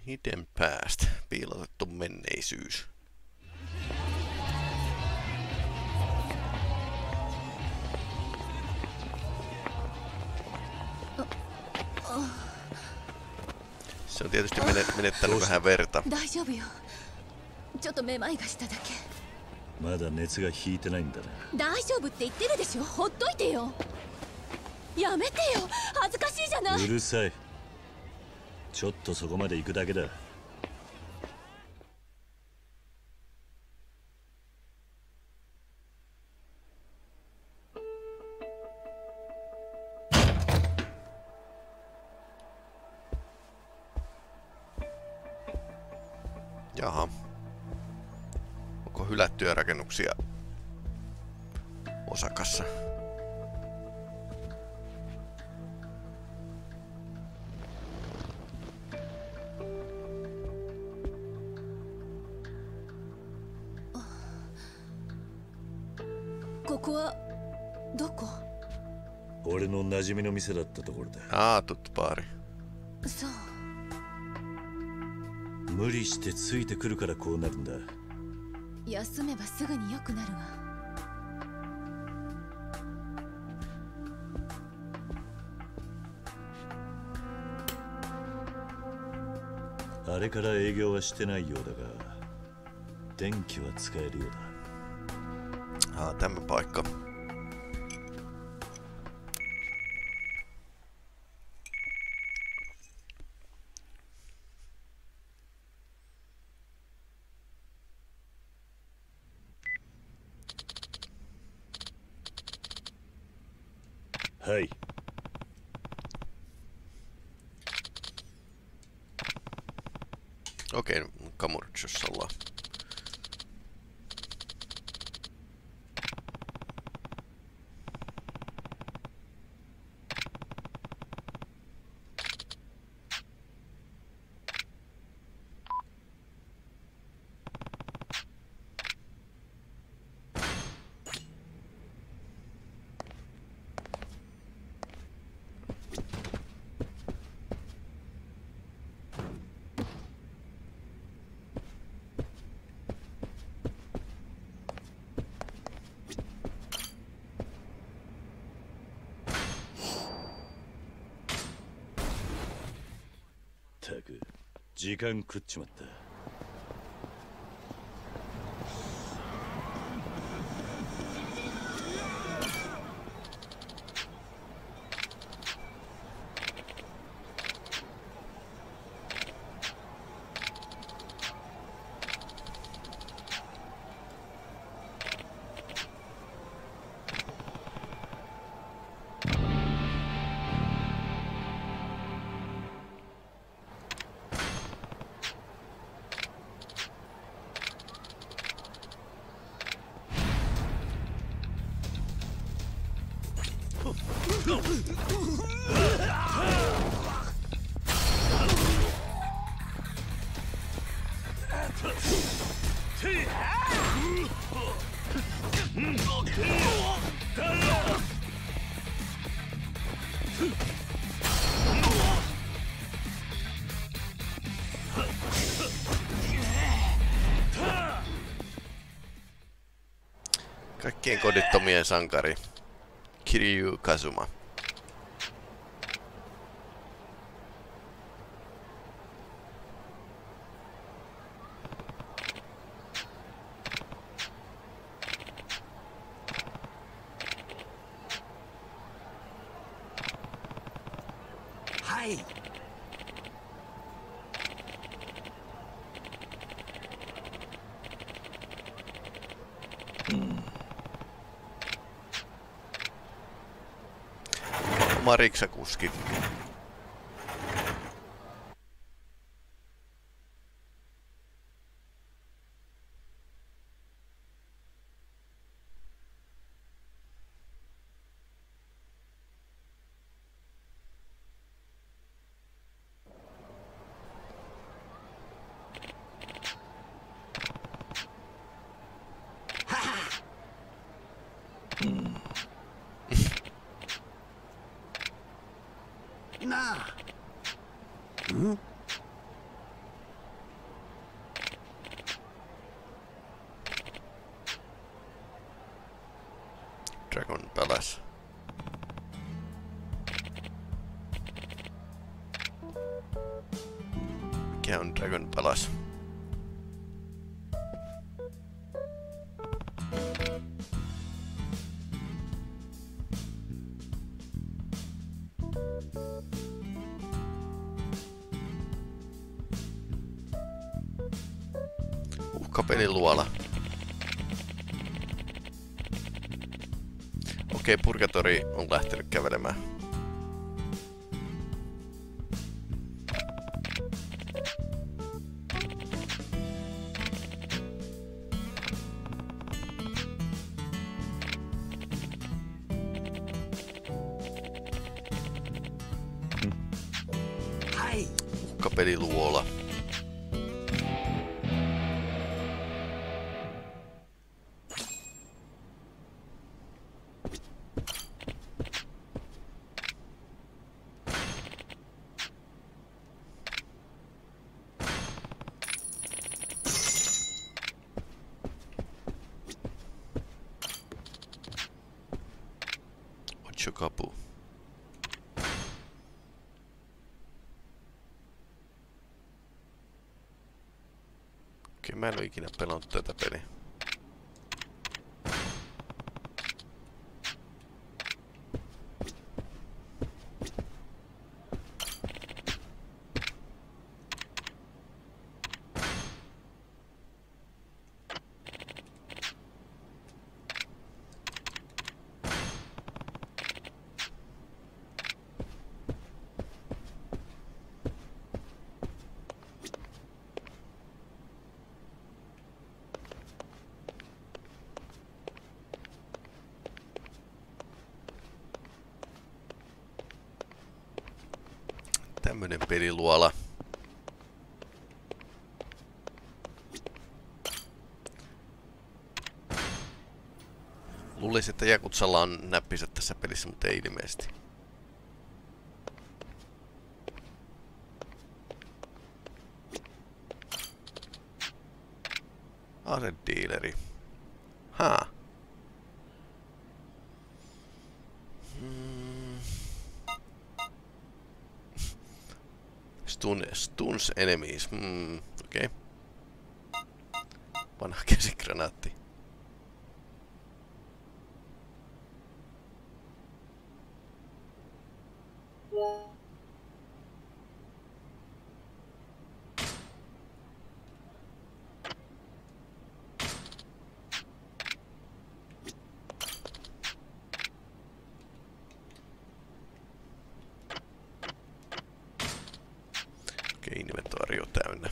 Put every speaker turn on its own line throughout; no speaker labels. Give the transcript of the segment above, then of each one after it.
Hidden past, piilotettu menneisyys. Se on tietysti menettänyt vähän verta.
大丈夫よ。ちょっとめまいがしただけ。
まだ熱が引いてないんだな。
大丈夫って言ってるでしょ。ほっといてよ。やめてよ。恥ずかしいじゃない。
うるさい。ちょっとそこまで行くだけだ。
Jaha. Onko hylättyjä rakennuksia Osakassa?
Koko wa doko?
俺の馴染みの店だったところだ。
tuttu baari.
そう。
無理してついてくるからこうなるんだ。
休めばすぐに良くなるわ。
あれから営業はしてないようだが、電気は使えるようだ。
Tämä paikka.
Hei.
Okei, Kamurochossa ollaan.
ったく時間食っちまった。Kaikkien kodittomien sankari Kiryu Kazuma.
Hai.
Mariksa-kuski. Dragon Palace. Mikä on Dragon Palace? Uhkapeliluola. Okei, Purgatori on lähtenyt kävelemään.
Hai.
Uhkapeliluola. Ochokapu. Okei, mä en oo ikinä pelannut tätä peliä. Tämmönen peliluola. Luulisin, että Jakutsalla on näppisä tässä pelissä, mutta ei ilmeisesti. Asediileri. Haa. Stuns enemies. Okei. Vanha käsikranaatti. Okei, inventaario on täynnä.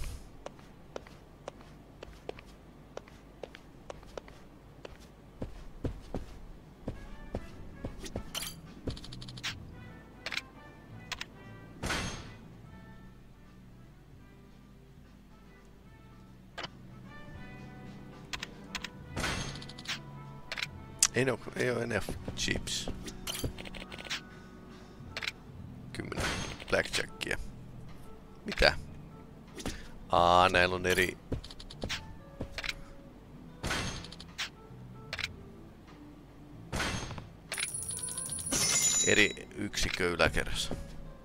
Ei oo enää chips. 10 blackjackia. Mitä? Näillä on eri yksikö yläkerrassa.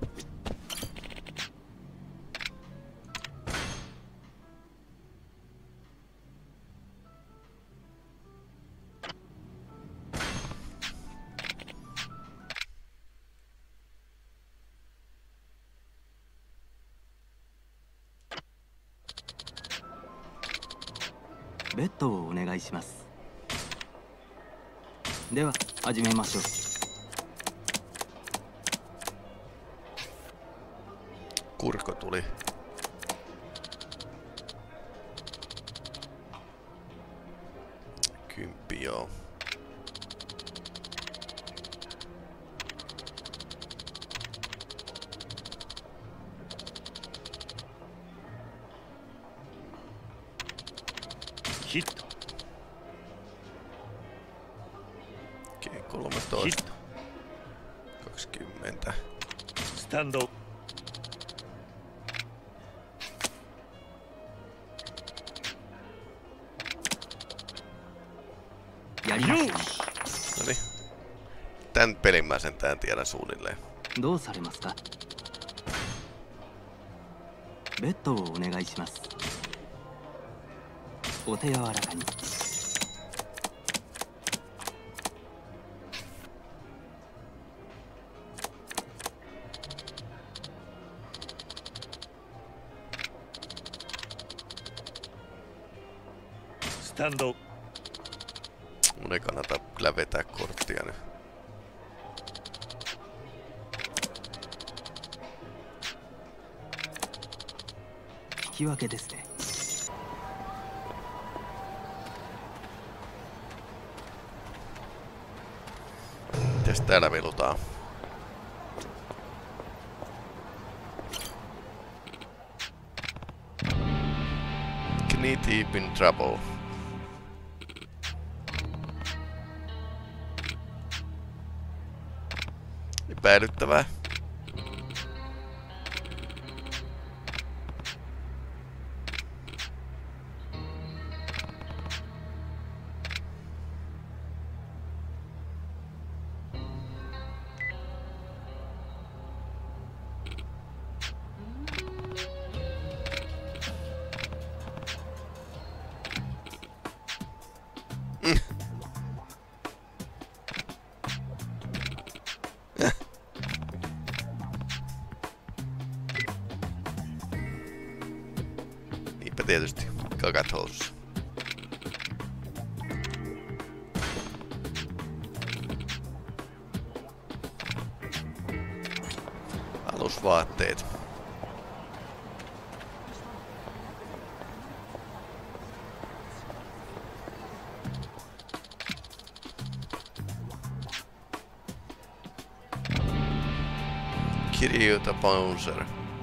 ベッドをお願いします。では始めましょう。
Kurko tuli. Kymppi, joo.
Hit.
Okei, 13. 20.
スタンド。
やりましたね。
Noniin. Tän pelin mä sentään tiedän suunnilleen.
どうされますか。ベッドをお願いします。お手柔らかに。
スタンド。
Mun ei kannata kyllä vetää korttia nyt. Mitäs täällä velutaan? Knee deep in trouble. Epäilyttävää. Niinpä tietysti. Kakat housussa. Alusvaatteet. Kiryu the Bouncer.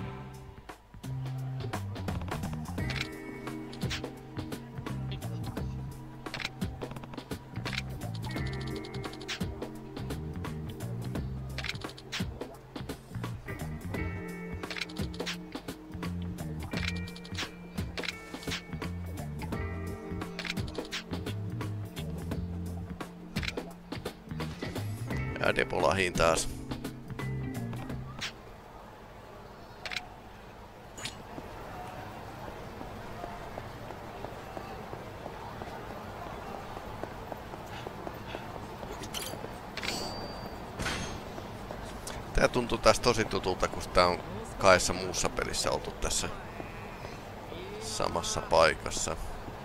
Ja Depolahiin taas. Tää tuntuu taas tosi tutulta, kun tää on kahdessa muussa pelissä oltu tässä samassa paikassa.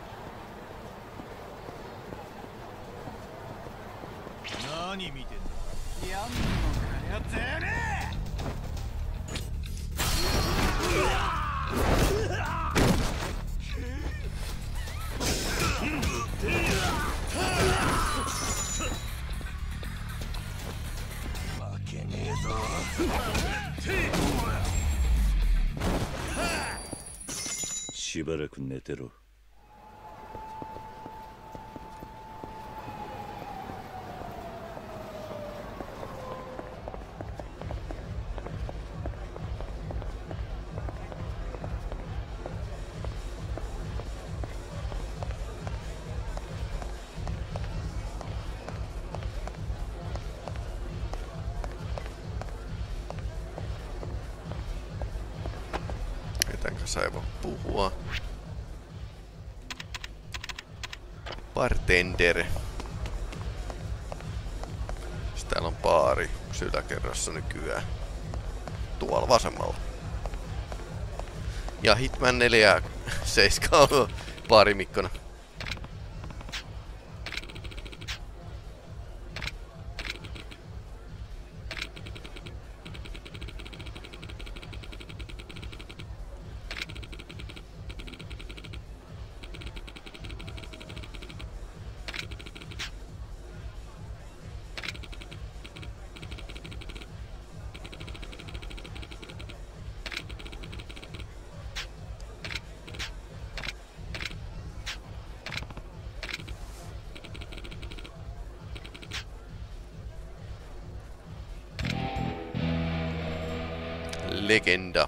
しばらく寝てろ。
Ketän kanssa ei voi puhua. Bartender. Täällä on baari yläkerrassa nykyään. Tuolla vasemmalla. Ja Hitman 4 7 on baarimikkona. Legenda.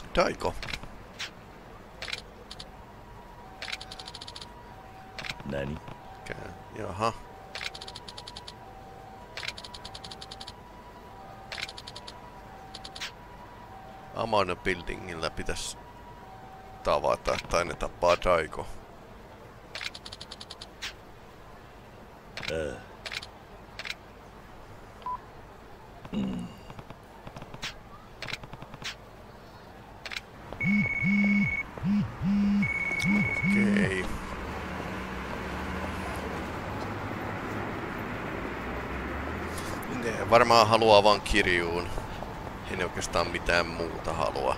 Daiko.
Nani?
Jaha. Amano Buildingillä pitäisi tavata, tai ne tappaa Daiko. Okei. Ne varmaan haluaa vaan Kirjuun. Ei ne oikeastaan mitään muuta halua.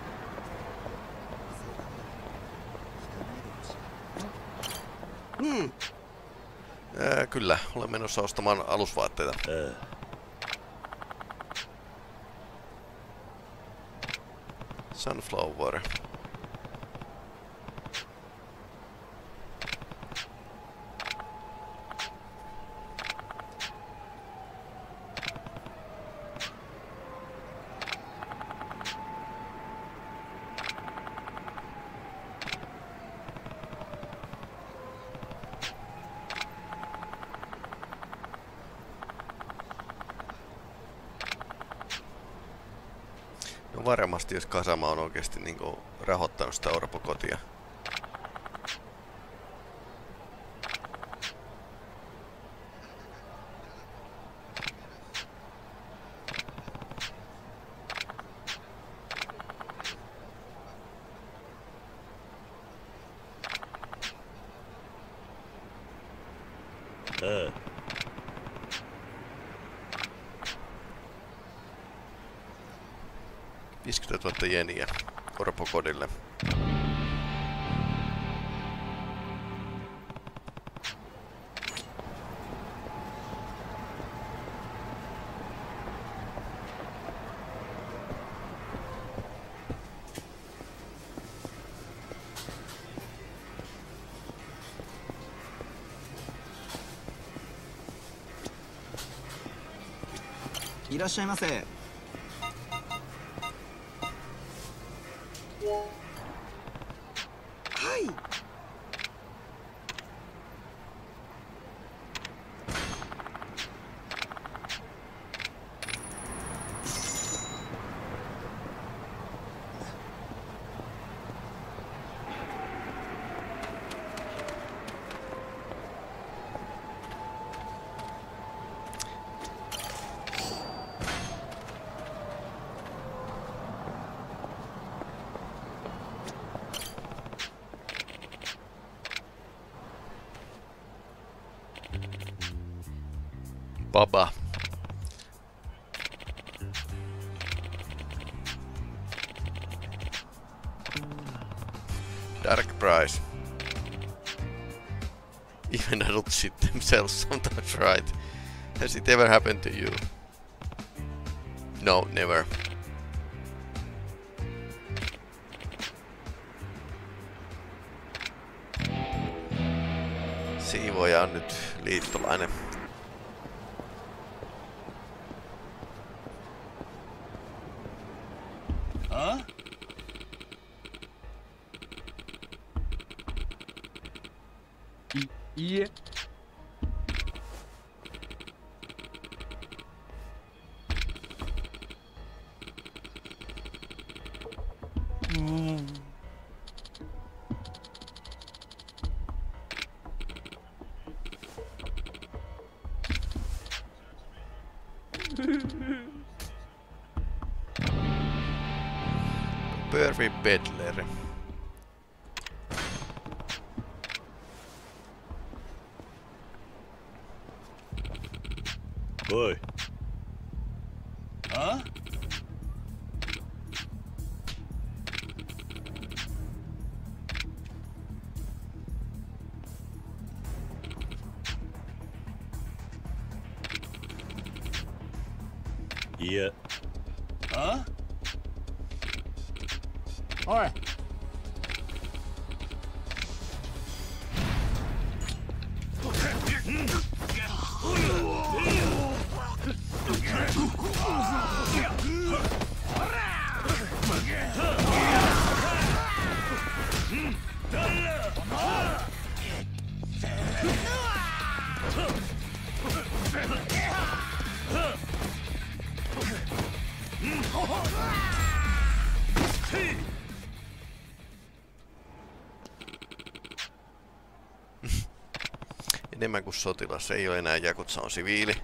Kyllä, olen menossa ostamaan alusvaatteita. Sunflower. No varmasti, jos Kasama on oikeesti niinku rahoittanut sitä orpokotia. $50,000 jeniä orpokodille.
Irashaimase. ババ Dark price. Even adults shit themselves sometimes, right? Has it ever happened to you? No, never. Siivoja on nyt liittolainen.
Yeah.
Perry Bedler.
Oi.
Huh?
Yeah.
Huh? Oi.
Enemmän kuin sotilas, ei ole enää Jakutsa on siviili.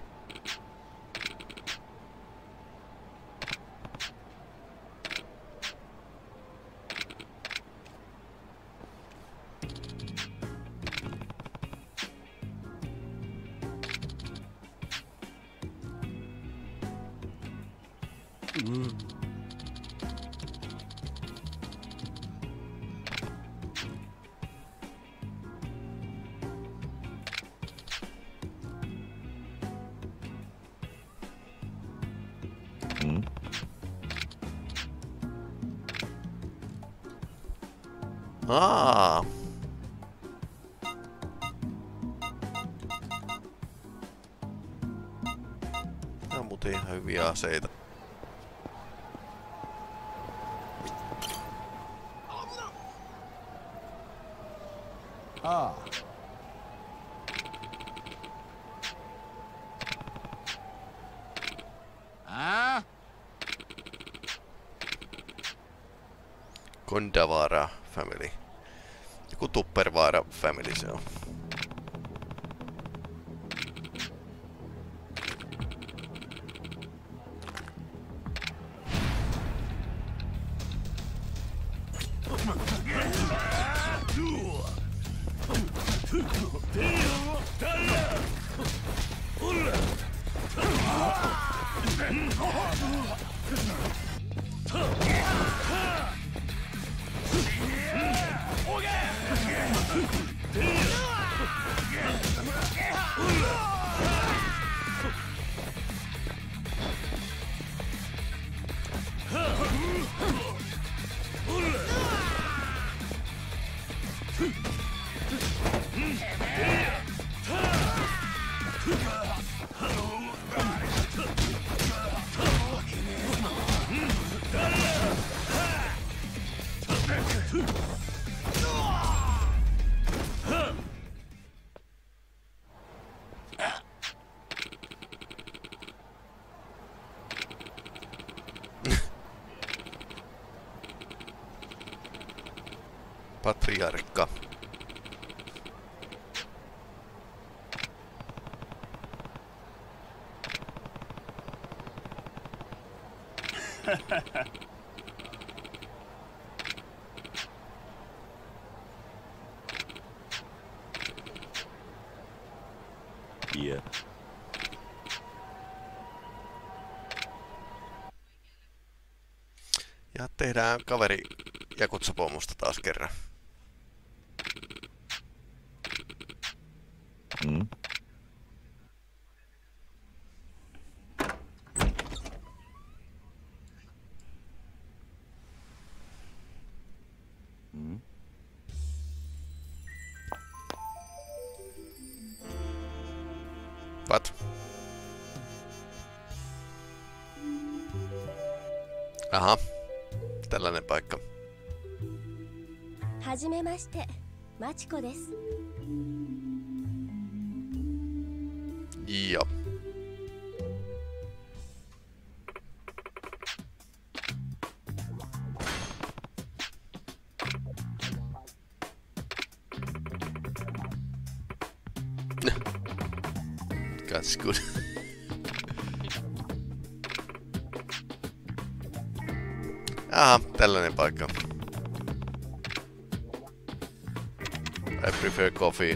Aa. Tää on muuten ihan hyviä aseita.
Ah. Ah.
Gondavara family. Joku Tuppervaara family se on. Patriarkka.
Yeah.
Ja tehdään kaveri Jakutsa-pommusta taas kerran. What? Aha. Tällainen paikka.
はじめまして、マチコです。
Joo. That's good. Aha, tällainen paikka. I prefer coffee.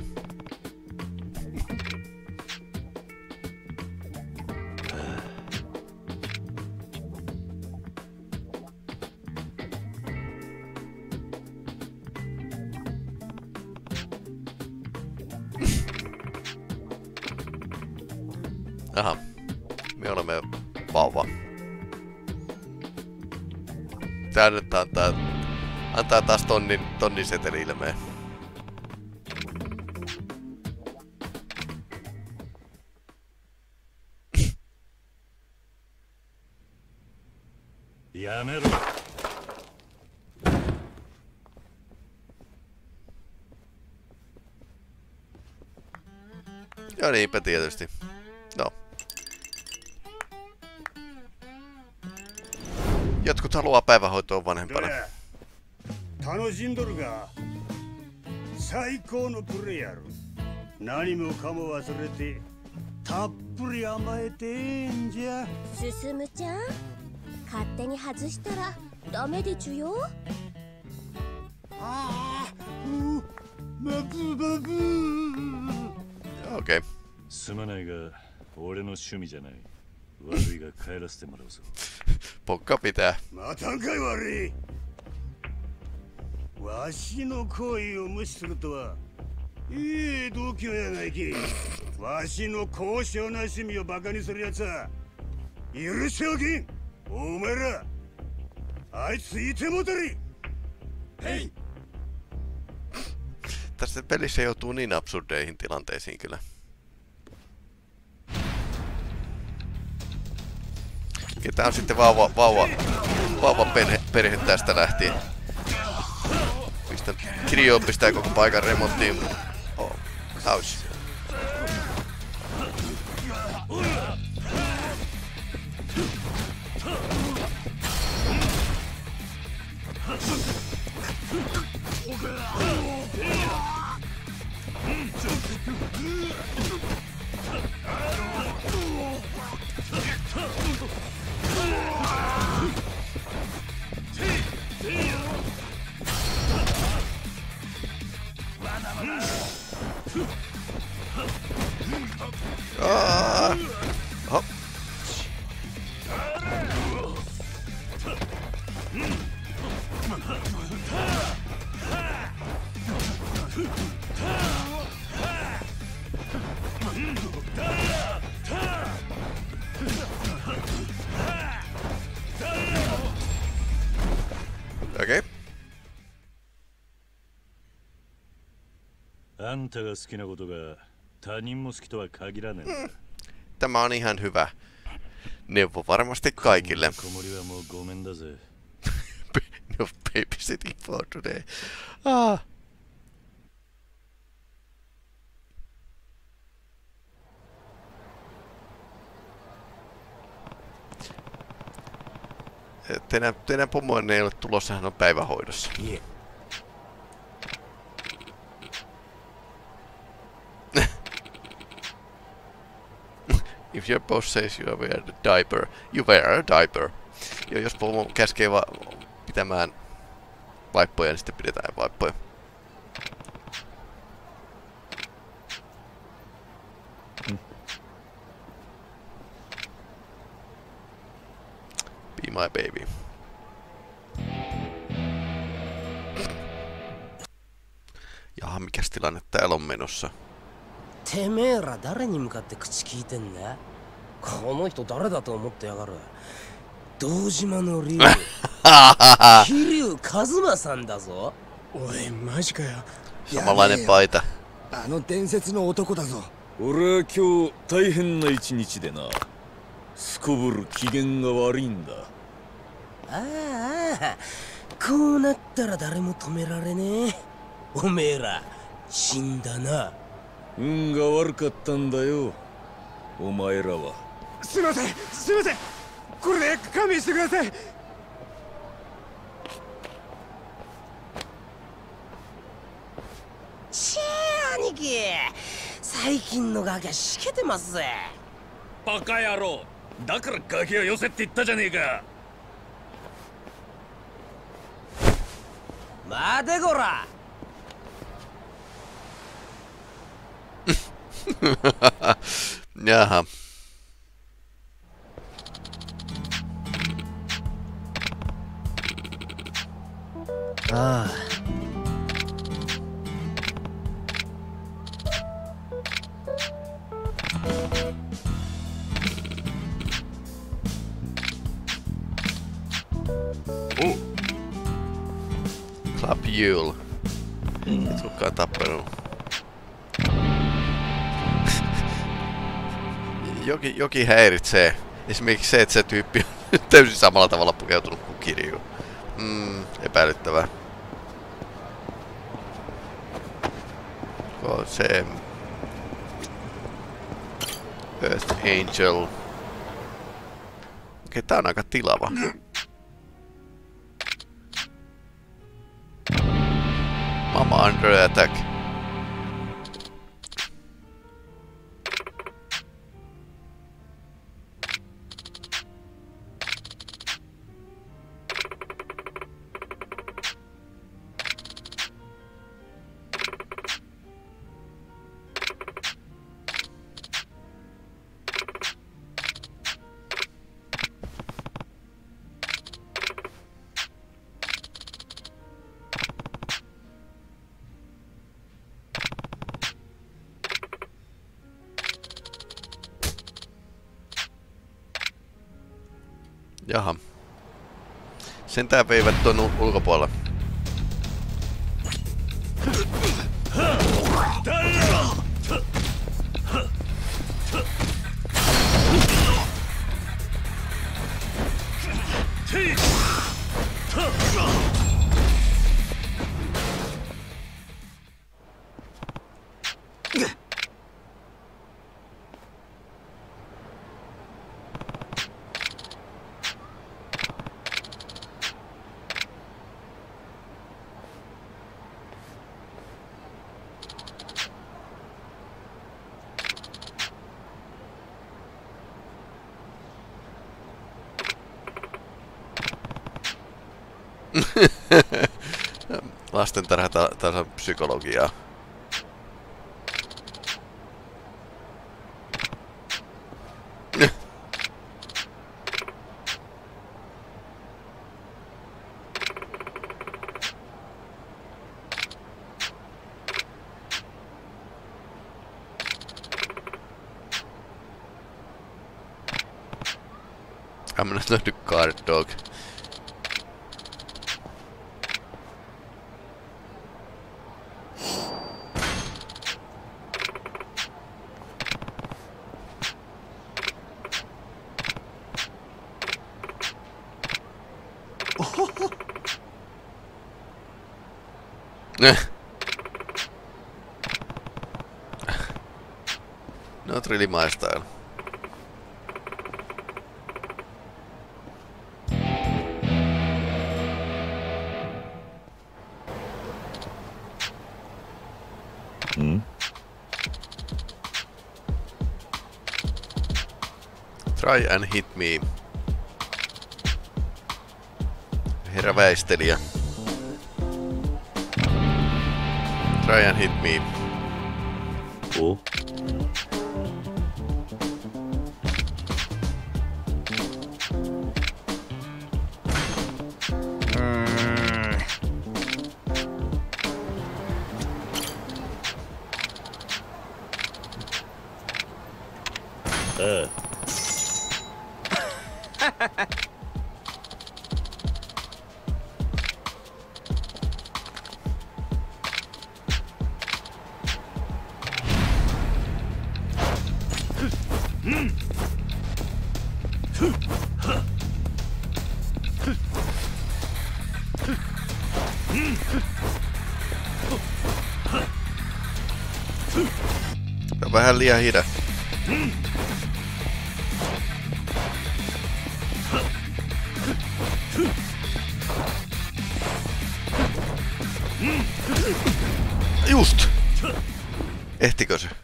Aha, me olemme vauva. Tää nyt antaa taas tonnin seteli-ilmeen.
Jämero.
Ja niinpä tietysti. No. Jotkut haluaa päivähoitoa vanhempana.
楽しんどるが最高のプレイヤー何もかも忘れてたっぷり甘えてえんじゃ。
進むちゃん勝手に外したらダメでちゅよ。
ああまずまず。
Okei.
すまないが俺の趣味じゃない。悪いが帰らせてもらうぞ。
Pokka pitää.
またんかい悪い。わしの行為を無視するとは。いい度胸やないき。わしの高尚な趣味をバカにするやつは許しておきん。お前らあいついてもたり。へい。
Tässä pelissä joutuu niin absurdeihin tilanteisiin kyllä. Tää on sitten vauva perhe tästä lähtien. Kirjo pistää koko paikan remonttiin. Oh, ouch. Hop. Okay.
あんたが好きなことが他人も好きとは限らない。
Tämä on ihan hyvä neuvo varmasti kaikille. No babysitting for today. Ah. Teidän pomoinen ei ole tulossa, hän on päivähoidossa.
Yeah.
If your boss says you wear a diaper, you wear a diaper. Ja jos pomo käskee pitämään vaippoja, niin sitten pidetään vaippoja. Be my baby. Jaha, mikäs tilanne täällä on menossa?
てめえら誰に向かって口聞いてんだ。この人誰だと思ってやがる。堂島の竜桐生一馬さんだぞ。
おいマジかよ。
Samanlainen paita.
あの伝説の男だぞ。
俺は今日大変な一日でな。すこぶる機嫌が悪いんだ。
ああ、こうなったら誰も止められねえ。おめえら死んだな。
運が悪かったんだよ、お前らは。
すいませんすいません、これで勘弁してください。
ちぇ兄貴、最近のガキはしけてますぜ。
バカ野郎、だからガキを寄せって言ったじゃねえか。
待てこら。
Jaha.
Ah.
Oh. Club Yule. Et kukaan tappanut. Jokin häiritsee. Esimerkiksi se, että se tyyppi on täysin samalla tavalla pukeutunut kuin Kirju. Epäilyttävää. Se Earth Angel. Okei, tää on aika tilava. Under attack. Jaha. Sentään veivät tuon ulkopuolella. Lastentarha taas on psykologiaa. I'm not a guard dog. Not really my style. Try and hit me. Herra väistelijä. Try and hit me.
Oh.
Vähän liian hidas. Just! Ehtikö se?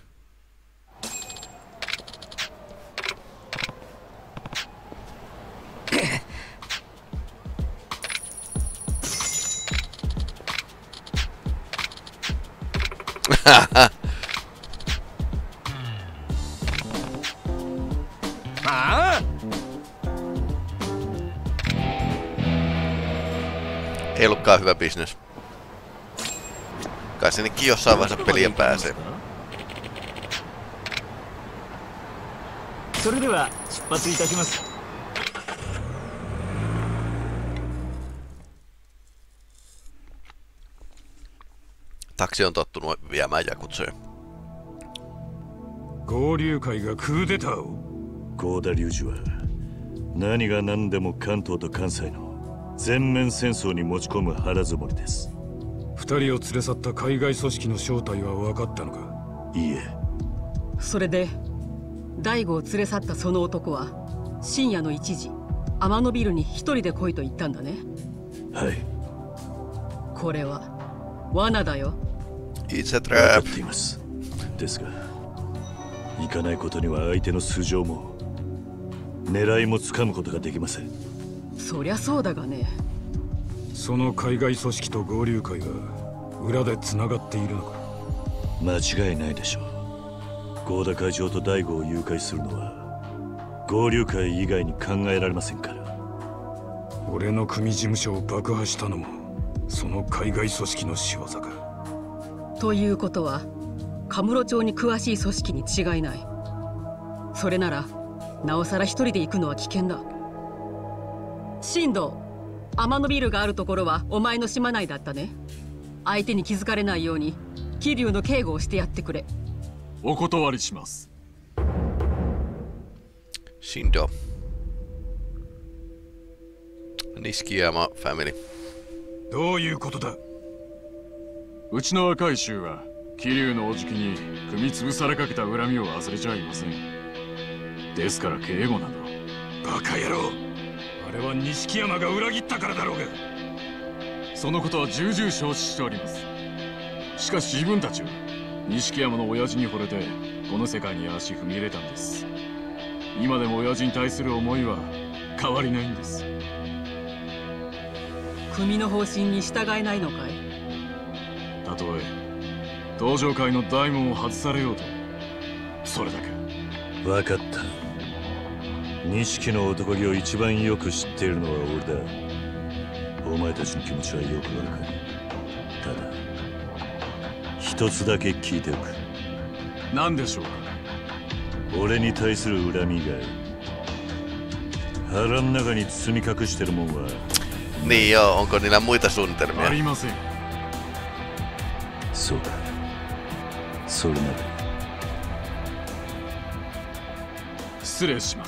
Ei ollutkaan hyvä bisnes. Kai sinnekin jossain vaiheessa peliä pääsee. Taksi on tottunut viemään jakutsoja.
合流会がクーデターを。
合田隆二は何が何でも関東と関西の全面戦争に持ち込む腹積もりです。
二人を連れ去った海外組織の正体は分かったのか。
いいえ。
それで大悟を連れ去ったその男は深夜の1時天野ビルに一人で来いと言ったんだね。
はい。
これは罠だよ。
It's a
分か
trap.
っています。ですが、行かないことには相手の素性も狙いもつかむことができません。
そりゃそうだがね。
その海外組織と合流会が裏でつながっているのか。
間違いないでしょう。合田会長と大悟を誘拐するのは合流会以外に考えられませんから。
俺の組事務所を爆破したのもその海外組織の仕業か。
ということはカムロ町に詳しい組織に違いない。それならなおさら一人で行くのは危険だ。進藤、天野ビルがあるところはお前の島内だったね。相手に気づかれないように桐生の警護をしてやってくれ。
お断りします。
Shindo. Nishikiyama family.
どういうことだ。
うちの若い衆は桐生のおじきに踏み潰されかけた恨みを忘れちゃいません。ですから警護など。
バカ野郎、あれは錦山が裏切ったからだろうが。
そのことは重々承知しております。しかし自分たちは錦山の親父に惚れてこの世界に足踏み入れたんです。今でも親父に対する思いは変わりないんです。
組の方針に従えないのかい。
たとえ登場界の大門を外されようと、それだけ。
分かった。錦の男気を一番よく知っているのは俺だ。お前たちの気持ちはよくわかる。ただ一つだけ聞いておく。
何でしょうか。
俺に対する恨みが腹の中に包み隠してるもんは。
Niin joo, onko niillä muita suunnitelmia?
ありません。
そうか。それなら
失礼します。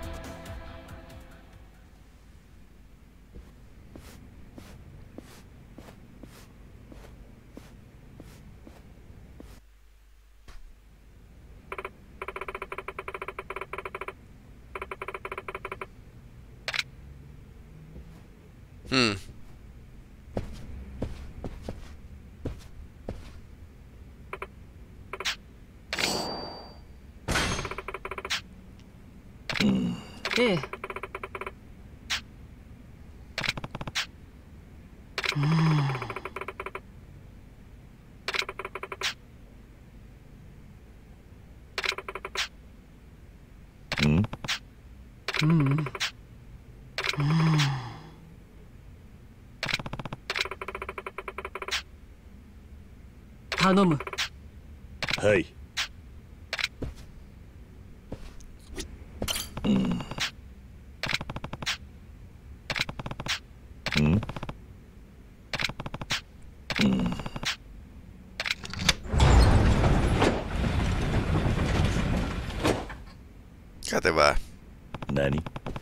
ええ。頼む。
はい。
Kätevää.
Näni.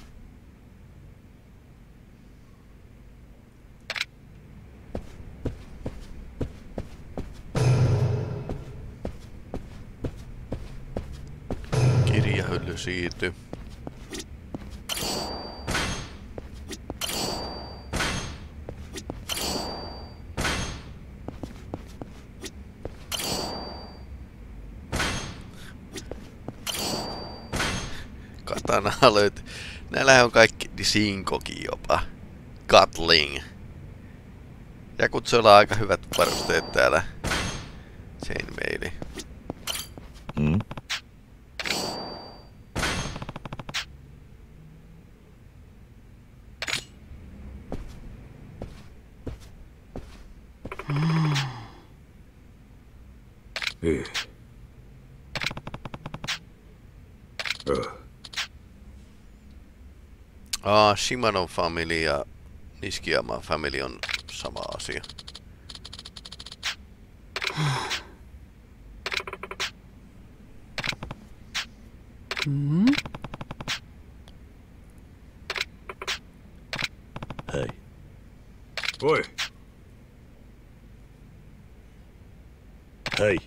Kirjahylly siirtyy. Katanaa löytyy. Näillähän on kaikki Sinkokin jopa. Gatling. Ja kutsuilla on aika hyvät varusteet täällä. Chainmaili. Shimano family ja Nishikiyama family on sama asia.
Hei.
Oi.
Hei.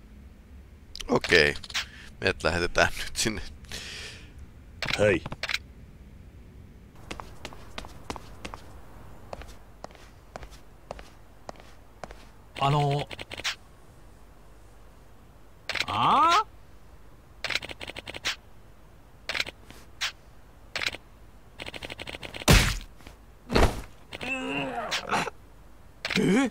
Okei. Meidät lähetetään nyt sinne.
Hei.
ああえ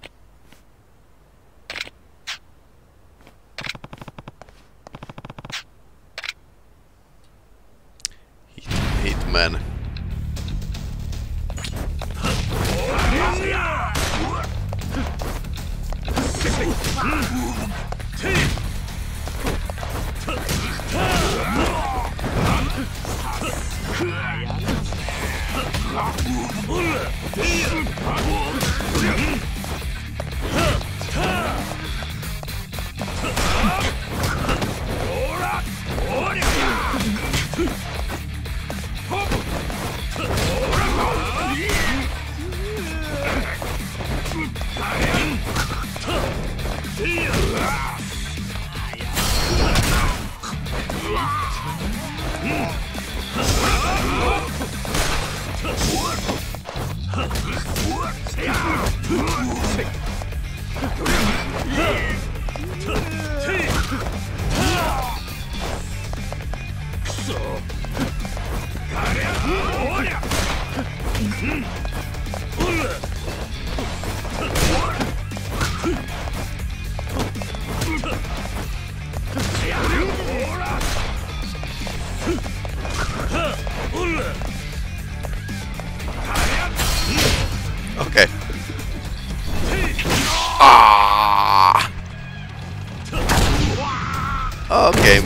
Hitman. Okei. Okei.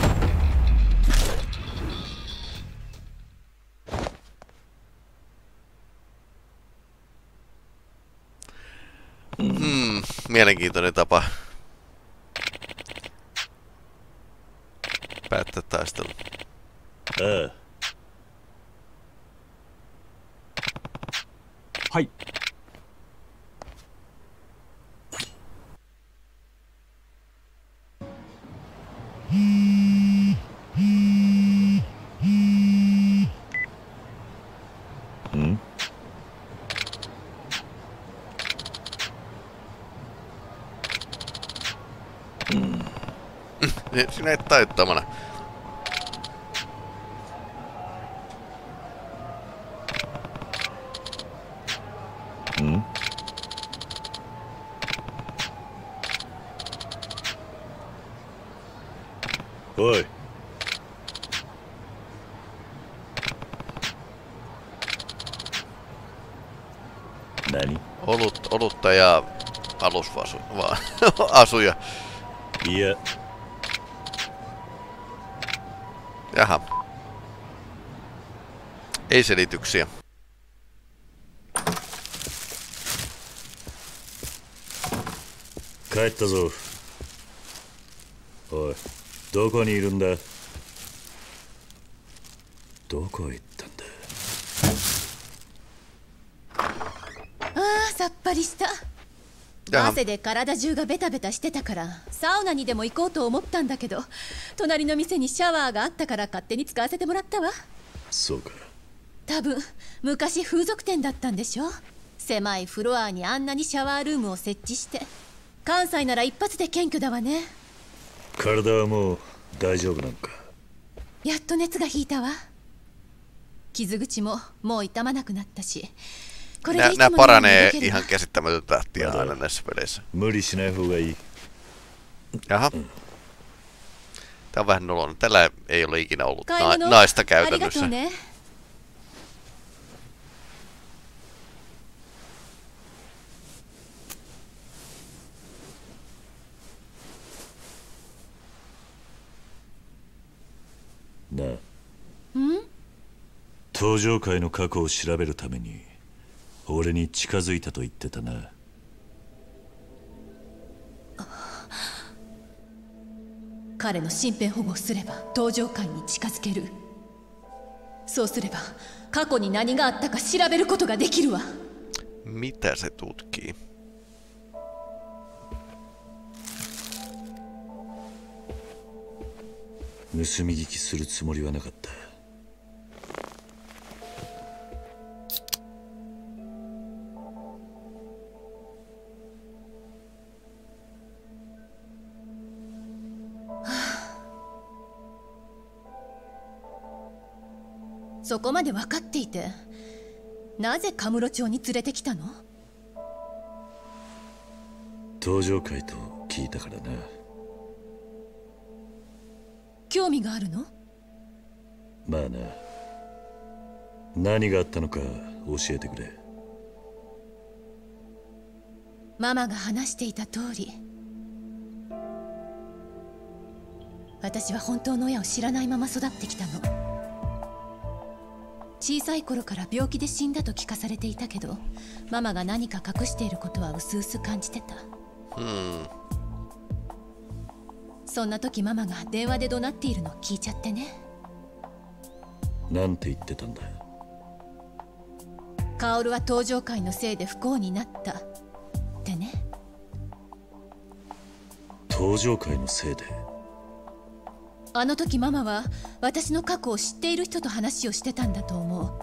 Mielenkiintoinen tapa päättää taistelu.
Hai.
Sinä et taittamana.
Oi. Nani?
Olutta ja asuja.
Ja.
Jaha. Ei selityksiä.
Kaettaぞ. Oi, どこにいるんだ? どこ行ったんだ?
ああ、さっぱりした。汗で体中がベタベタしてたからサウナにでも行こうと思ったんだけど、隣の店にシャワーがあったから勝手に使わせてもらったわ。
そうか。
多分昔風俗店だったんでしょ。狭いフロアにあんなにシャワールームを設置して。関西なら一発で検挙だわね。
体はもう大丈夫なのか？
やっと熱が引いたわ。傷口ももう痛まなくなったし。
Nää paranee ihan käsittämätöntä tahtia aina näissä peleissä. Jaha. Tää on vähän noloinen. Tällä ei ole ikinä ollut naista käytännössä.
Nää. 登場界の過去を調べるために俺に近づいたと言ってたな。
彼の身辺保護をすれば登場界に近づける。そうすれば過去に何があったか調べることができるわ。
Mitä se tutkii?
盗み聞きするつもりはなかった。
そこまで分かっていて、なぜカムロ町に連れてきたの？
登場会と聞いたからな。
興味があるの？
まあな。何があったのか教えてくれ。
ママが話していた通り、私は本当の親を知らないまま育ってきたの。小さい頃から病気で死んだと聞かされていたけど、ママが何か隠していることはうすうす感じてた。そんな時ママが電話で怒鳴っているのを聞いちゃってね。
なんて言ってたんだ？
カオルは登場会のせいで不幸になったってね。
登場会のせいで？
あの時ママは私の過去を知っている人と話をしてたんだと思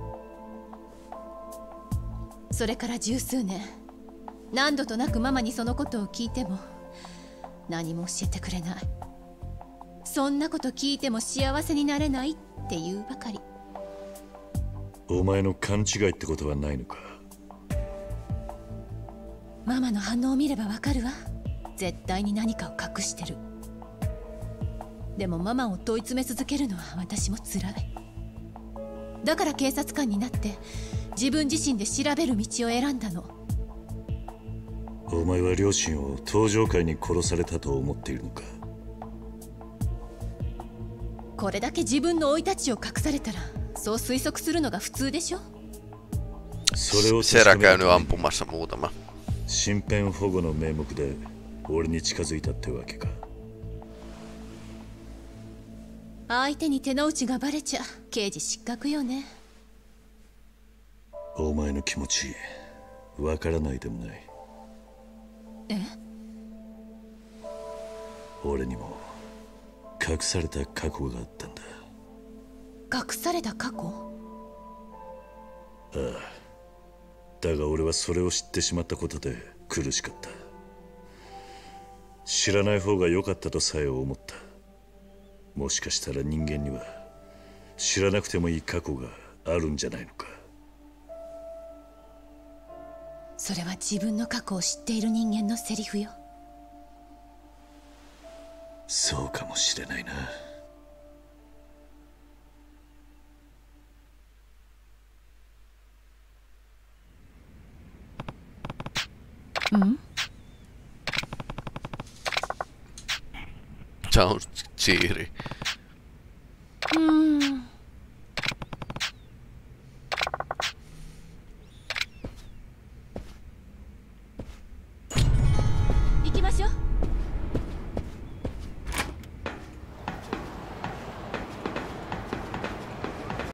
う。それから十数年、何度となくママにそのことを聞いても何も教えてくれない。そんなこと聞いても幸せになれないって言うばかり。
お前の勘違いってことはないのか？
ママの反応を見ればわかるわ。絶対に何かを隠してる。でもママを問い詰め続けるのは私も辛い。だから警察官になって自分自身で調べる道を選んだの。
お前は両親を登場会に殺されたと思っているのか？
これだけ自分の生い立ちを隠されたらそう推測するのが普通でしょ。
それを
Serä käynyt ampumassa muutama.
身辺保護の名目で俺に近づいたってわけか。
相手に手の内がバレちゃ刑事失格よね。
お前の気持ちわからないでもない。
え？
俺にも隠された過去があったんだ。
隠された過去？
ああ。だが俺はそれを知ってしまったことで苦しかった。知らない方が良かったとさえ思った。もしかしたら人間には知らなくてもいい過去があるんじゃないのか。
それは自分の過去を知っている人間のセリフよ。
そうかもしれないな。
うん？
Sounds cheery.